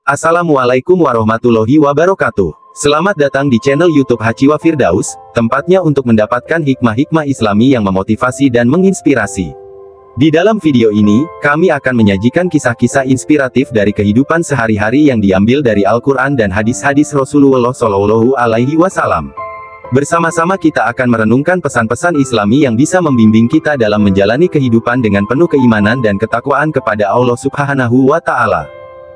Assalamualaikum warahmatullahi wabarakatuh. Selamat datang di channel YouTube Hachiwa Firdaus, tempatnya untuk mendapatkan hikmah-hikmah Islami yang memotivasi dan menginspirasi. Di dalam video ini, kami akan menyajikan kisah-kisah inspiratif dari kehidupan sehari-hari yang diambil dari Al-Quran dan hadis-hadis Rasulullah Shallallahu Alaihi Wasallam. Bersama-sama kita akan merenungkan pesan-pesan Islami yang bisa membimbing kita dalam menjalani kehidupan dengan penuh keimanan dan ketakwaan kepada Allah Subhanahu wa Ta'ala.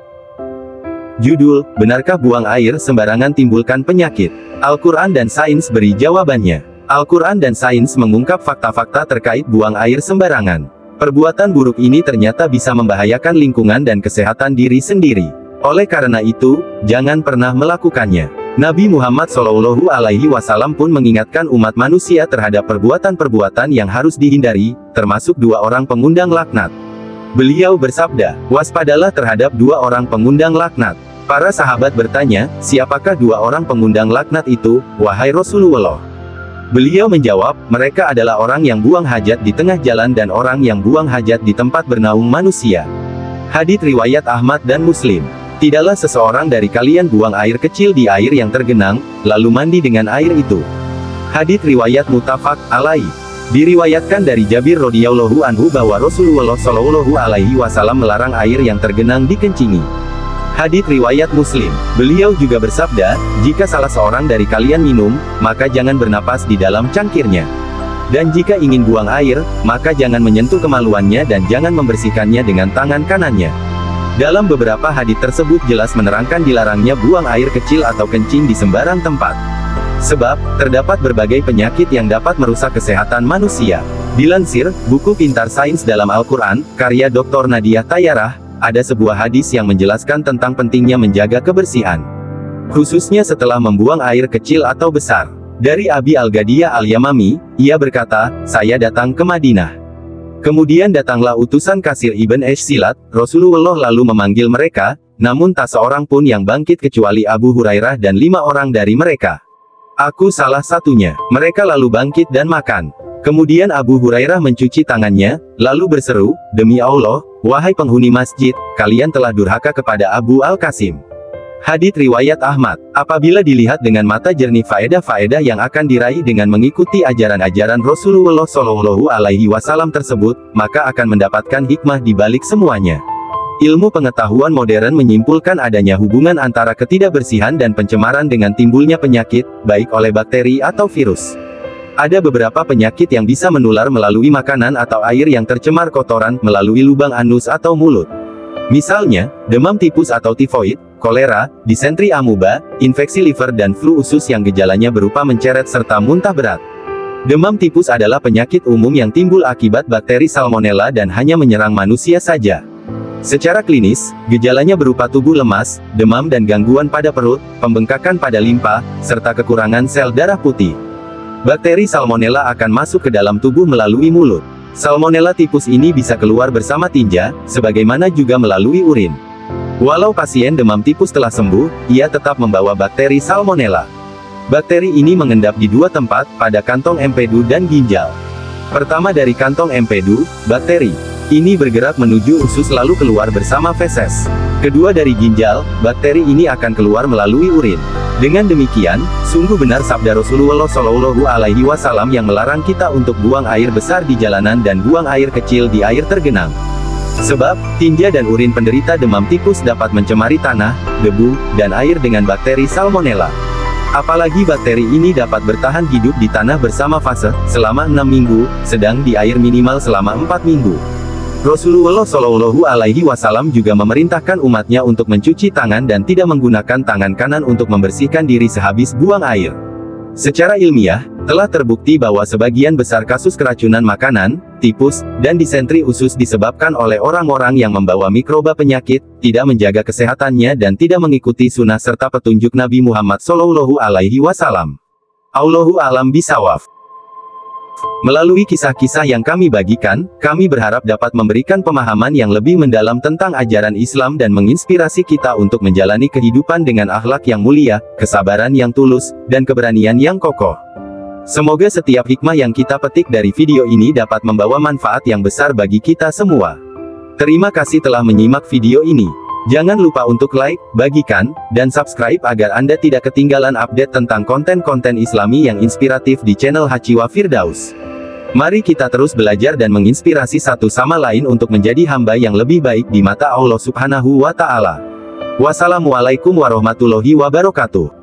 Judul, benarkah buang air sembarangan timbulkan penyakit? Al-Quran dan sains beri jawabannya. Al-Quran dan sains mengungkap fakta-fakta terkait buang air sembarangan. Perbuatan buruk ini ternyata bisa membahayakan lingkungan dan kesehatan diri sendiri. Oleh karena itu, jangan pernah melakukannya. Nabi Muhammad Shallallahu Alaihi Wasallam pun mengingatkan umat manusia terhadap perbuatan-perbuatan yang harus dihindari, termasuk dua orang pengundang laknat. Beliau bersabda, waspadalah terhadap dua orang pengundang laknat. Para sahabat bertanya, siapakah dua orang pengundang laknat itu, wahai Rasulullah? Beliau menjawab, mereka adalah orang yang buang hajat di tengah jalan dan orang yang buang hajat di tempat bernaung manusia. Hadits riwayat Ahmad dan Muslim. Tidaklah seseorang dari kalian buang air kecil di air yang tergenang, lalu mandi dengan air itu. Hadits riwayat muttafaq alaih. Diriwayatkan dari Jabir radhiyallahu anhu bahwa Rasulullah Shallallahu Alaihi Wasallam melarang air yang tergenang dikencingi. Hadits riwayat Muslim. Beliau juga bersabda, jika salah seorang dari kalian minum, maka jangan bernapas di dalam cangkirnya. Dan jika ingin buang air, maka jangan menyentuh kemaluannya dan jangan membersihkannya dengan tangan kanannya. Dalam beberapa hadits tersebut jelas menerangkan dilarangnya buang air kecil atau kencing di sembarang tempat. Sebab, terdapat berbagai penyakit yang dapat merusak kesehatan manusia. Dilansir, buku Pintar Sains dalam Al-Quran, karya Dr. Nadia Tayyarah, ada sebuah hadis yang menjelaskan tentang pentingnya menjaga kebersihan. Khususnya setelah membuang air kecil atau besar. Dari Abi Al-Gadiyah Al-Yamami, ia berkata, saya datang ke Madinah. Kemudian datanglah utusan Kasir Ibn Silat, Rasulullah lalu memanggil mereka, namun tak seorang pun yang bangkit kecuali Abu Hurairah dan 5 orang dari mereka. Aku salah satunya. Mereka lalu bangkit dan makan. Kemudian Abu Hurairah mencuci tangannya, lalu berseru, demi Allah, wahai penghuni masjid, kalian telah durhaka kepada Abu Al-Qasim. Hadits riwayat Ahmad. Apabila dilihat dengan mata jernih faedah-faedah yang akan diraih dengan mengikuti ajaran-ajaran Rasulullah Shallallahu Alaihi Wasallam tersebut, maka akan mendapatkan hikmah di balik semuanya. Ilmu pengetahuan modern menyimpulkan adanya hubungan antara ketidakbersihan dan pencemaran dengan timbulnya penyakit, baik oleh bakteri atau virus. Ada beberapa penyakit yang bisa menular melalui makanan atau air yang tercemar kotoran, melalui lubang anus atau mulut. Misalnya, demam tipus atau tifoid, kolera, disentri amuba, infeksi liver dan flu usus yang gejalanya berupa menceret serta muntah berat. Demam tipus adalah penyakit umum yang timbul akibat bakteri salmonella dan hanya menyerang manusia saja. Secara klinis, gejalanya berupa tubuh lemas, demam dan gangguan pada perut, pembengkakan pada limpa, serta kekurangan sel darah putih. Bakteri salmonella akan masuk ke dalam tubuh melalui mulut. Salmonella tipus ini bisa keluar bersama tinja, sebagaimana juga melalui urin. Walau pasien demam tipus telah sembuh, ia tetap membawa bakteri salmonella. Bakteri ini mengendap di dua tempat, pada kantong empedu dan ginjal. Pertama dari kantong empedu, bakteri ini bergerak menuju usus lalu keluar bersama feses. Kedua dari ginjal, bakteri ini akan keluar melalui urin. Dengan demikian, sungguh benar sabda Rasulullah Shallallahu Alaihi Wasallam yang melarang kita untuk buang air besar di jalanan dan buang air kecil di air tergenang. Sebab, tinja dan urin penderita demam tipus dapat mencemari tanah, debu, dan air dengan bakteri salmonella. Apalagi bakteri ini dapat bertahan hidup di tanah bersama fase, selama 6 minggu, sedang di air minimal selama 4 minggu. Rasulullah Shallallahu Alaihi Wasallam juga memerintahkan umatnya untuk mencuci tangan dan tidak menggunakan tangan kanan untuk membersihkan diri sehabis buang air. Secara ilmiah, telah terbukti bahwa sebagian besar kasus keracunan makanan, tipus, dan disentri usus disebabkan oleh orang-orang yang membawa mikroba penyakit, tidak menjaga kesehatannya dan tidak mengikuti sunnah serta petunjuk Nabi Muhammad Shallallahu Alaihi Wasallam. Allahu a'lam bishawab. Melalui kisah-kisah yang kami bagikan, kami berharap dapat memberikan pemahaman yang lebih mendalam tentang ajaran Islam dan menginspirasi kita untuk menjalani kehidupan dengan akhlak yang mulia, kesabaran yang tulus, dan keberanian yang kokoh. Semoga setiap hikmah yang kita petik dari video ini dapat membawa manfaat yang besar bagi kita semua. Terima kasih telah menyimak video ini. Jangan lupa untuk like, bagikan, dan subscribe agar Anda tidak ketinggalan update tentang konten-konten Islami yang inspiratif di channel Hachiwa Firdaus. Mari kita terus belajar dan menginspirasi satu sama lain untuk menjadi hamba yang lebih baik di mata Allah Subhanahu wa Ta'ala. Wassalamualaikum warahmatullahi wabarakatuh.